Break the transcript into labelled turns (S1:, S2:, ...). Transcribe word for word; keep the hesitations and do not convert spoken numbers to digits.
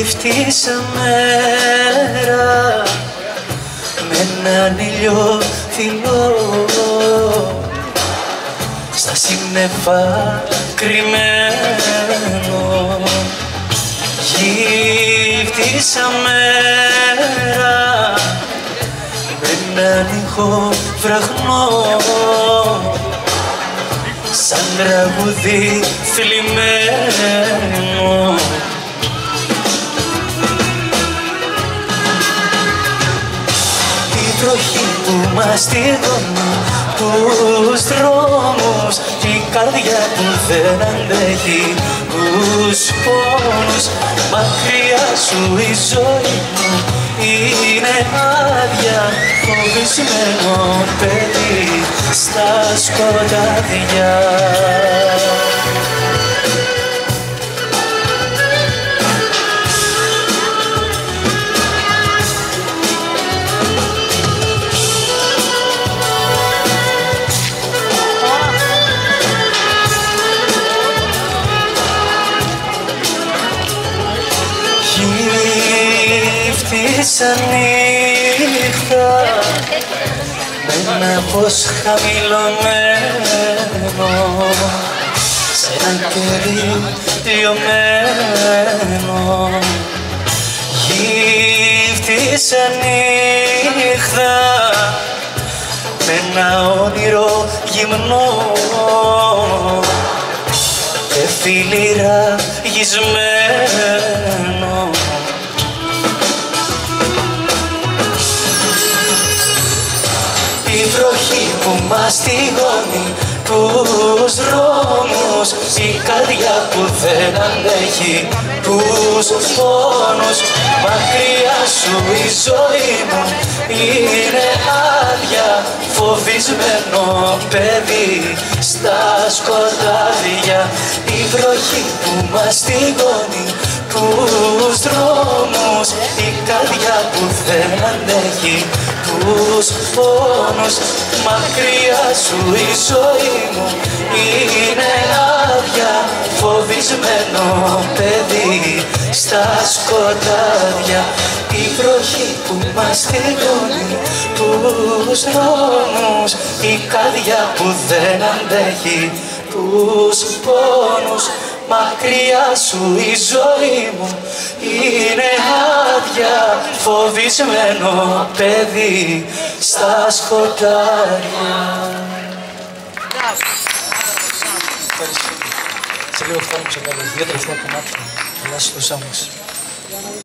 S1: γύφτησα μέρα με έναν ήλιο θηλό στα σύννεφα κρυμμένο. Γύφτησα μέρα με έναν ήχο βραχνό σαν τραγούδι θλιμμένο. Η βροχή που μαστιγώνει τους δρόμους, η καρδιά που δεν αντέχει τους πόνους. Μακριά σου η ζωή μου είναι άδεια, φοβισμένο παιδί στα σκοτάδια. Γύφτησα νύχτα με ένα φως χαμηλωμένο σε έναν κερί λιωμένο. Γύφτησα νύχτα με ένα όνειρο γυμνό και φιλιραγισμένο. Η βροχή που μαστιγώνει τους δρόμους, η καρδιά που δεν αντέχει τους πόνους. Μακριά σου η ζωή μου είναι άδεια, φοβισμένο παιδί στα σκοτάδια. Η βροχή που μαστιγώνει τους δρόμους, η καρδιά που δεν αντέχει τους πόνους. Μακριά σου η ζωή μου είναι άδεια, φοβισμένο παιδί στα σκοτάδια. Η βροχή που μαστιγώνει τους δρόμους, η καρδιά που δεν αντέχει τους πόνους. Μακριά σου η ζωή μου είναι άδεια, φοβισμένο παιδί στα σκοτάδια. Σε λίγο φτάνουμε σε καλές δύο τελευταία κομμάτια. Ελάς στο Σάμος.